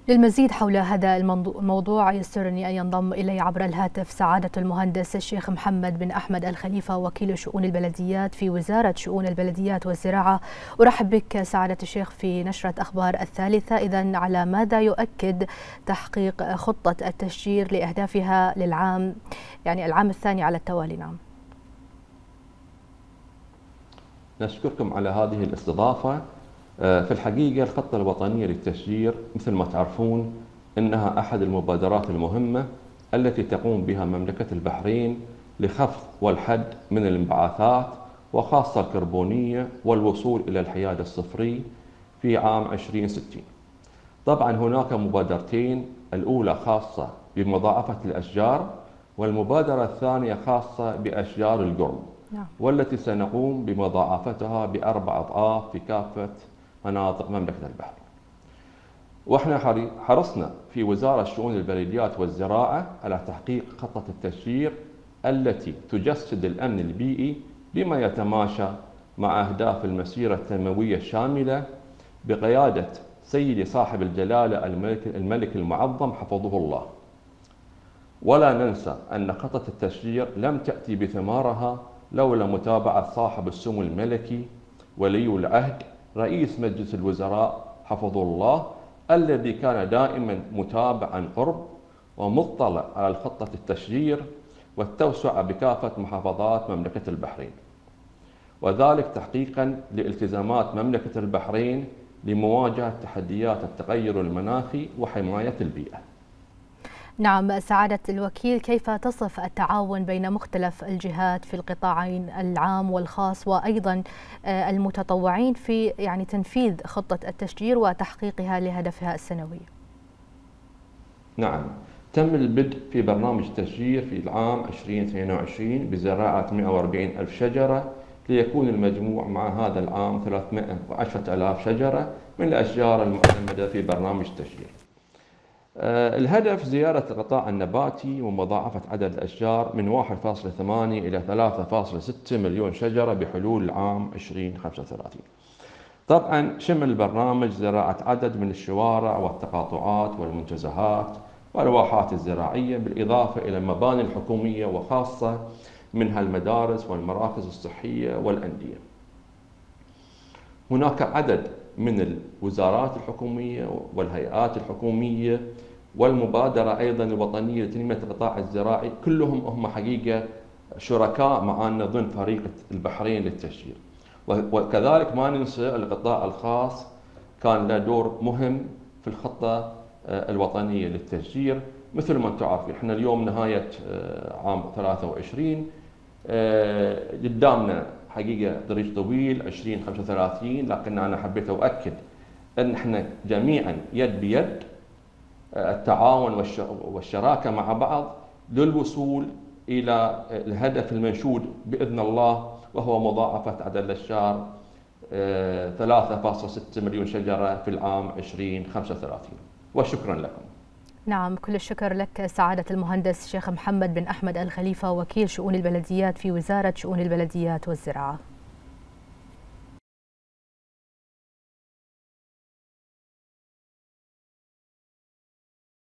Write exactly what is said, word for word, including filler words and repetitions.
للمزيد حول هذا الموضوع يسرني أن ينضم إلي عبر الهاتف سعادة المهندس الشيخ محمد بن أحمد الخليفة وكيل شؤون البلديات في وزارة شؤون البلديات والزراعة. أرحب بك سعادة الشيخ في نشرة أخبار الثالثة. إذن على ماذا يؤكد تحقيق خطة التشجير لأهدافها للعام يعني العام الثاني على التوالي؟ نعم. نشكركم على هذه الاستضافة. في الحقيقة الخطة الوطنية للتشجير مثل ما تعرفون إنها أحد المبادرات المهمة التي تقوم بها مملكة البحرين لخفض والحد من الانبعاثات وخاصة الكربونية والوصول إلى الحياد الصفري في عام ألفين وستين. طبعا هناك مبادرتين، الأولى خاصة بمضاعفة الأشجار والمبادرة الثانية خاصة بأشجار القرم، والتي سنقوم بمضاعفتها بأربع أضعاف في كافة مناطق مملكة البحرين. واحنا حرصنا في وزارة شؤون البلديات والزراعة على تحقيق خطة التشجير التي تجسد الأمن البيئي بما يتماشى مع أهداف المسيرة التنموية الشاملة بقيادة سيدي صاحب الجلالة الملك, الملك المعظم حفظه الله. ولا ننسى أن خطة التشجير لم تأتي بثمارها لولا متابعة صاحب السمو الملكي ولي العهد رئيس مجلس الوزراء حفظه الله، الذي كان دائما متابعا عن قرب ومطلع على الخطة التشجير والتوسعة بكافة محافظات مملكة البحرين، وذلك تحقيقا لالتزامات مملكة البحرين لمواجهة تحديات التغير المناخي وحماية البيئة. نعم سعادة الوكيل، كيف تصف التعاون بين مختلف الجهات في القطاعين العام والخاص وأيضا المتطوعين في يعني تنفيذ خطة التشجير وتحقيقها لهدفها السنوي؟ نعم، تم البدء في برنامج التشجير في العام ألفين واثنين وعشرين بزراعة مئة وأربعين ألف شجرة، ليكون المجموع مع هذا العام ثلاثمئة وعشرة آلاف شجرة من الأشجار المعتمدة في برنامج التشجير. الهدف زيادة الغطاء النباتي ومضاعفة عدد الأشجار من واحد فاصلة ثمانية إلى ثلاثة فاصلة ستة مليون شجرة بحلول العام ألفين وخمسة وثلاثين. طبعا شمل البرنامج زراعة عدد من الشوارع والتقاطعات والمنتزهات والواحات الزراعية، بالإضافة إلى المباني الحكومية وخاصة منها المدارس والمراكز الصحية والأندية. هناك عدد من الوزارات الحكومية والهيئات الحكومية والمبادرة أيضا الوطنية لتنمية القطاع الزراعي، كلهم هم حقيقة شركاء معنا ضمن فريق البحرين للتشجير. وكذلك ما ننسى القطاع الخاص كان له دور مهم في الخطة الوطنية للتشجير. مثل ما انتم عارفين احنا اليوم نهاية عام ثلاثة وعشرين، قدامنا حقيقة طريق طويل ألفين وخمسة وثلاثين، لكن أنا حبيت أؤكد أن احنا جميعا يد بيد التعاون والشراكة مع بعض للوصول إلى الهدف المنشود بإذن الله، وهو مضاعفة عدد الأشجار ثلاثة فاصلة ستة مليون شجرة في العام ألفين وخمسة وثلاثين. وشكرا لكم. نعم، كل الشكر لك سعادة المهندس الشيخ محمد بن أحمد الخليفة وكيل شؤون البلديات في وزارة شؤون البلديات والزراعة.